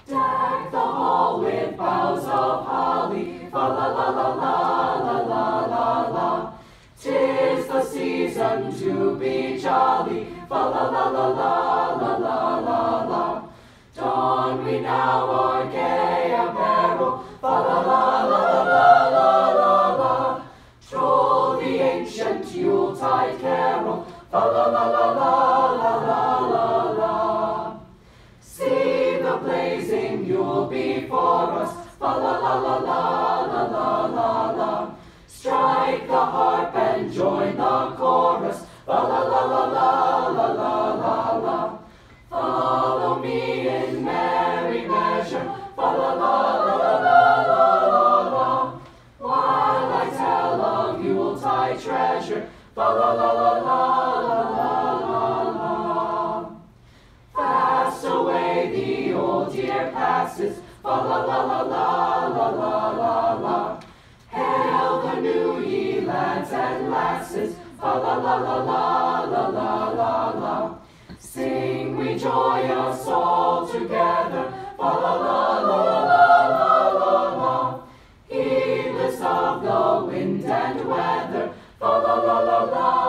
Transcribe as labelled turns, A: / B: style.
A: Deck the hall with boughs of holly, fa la la la la la la la la. 'Tis the season to be jolly, fa la la la la la la la la. Don we now our gay apparel, fa la la la la la la la. Troll the ancient Yuletide carol, fa la la la la la la la la. See the blazing Yule before us, fa la la la la la la la la. Strike the harp and join the chorus, fa la la la la la la la la. Follow me in merry measure, fa la la la la la la la. While I tell of Yuletide treasure, fa la la la la la la la la. Fast away the old year passes, fa la la la la la la la la. Hail the new ye lads and lasses, fa la la la la la la la la. Sing we joyous all together, fa la la la la la la la. Heedless of the wind and weather, fa la la la la.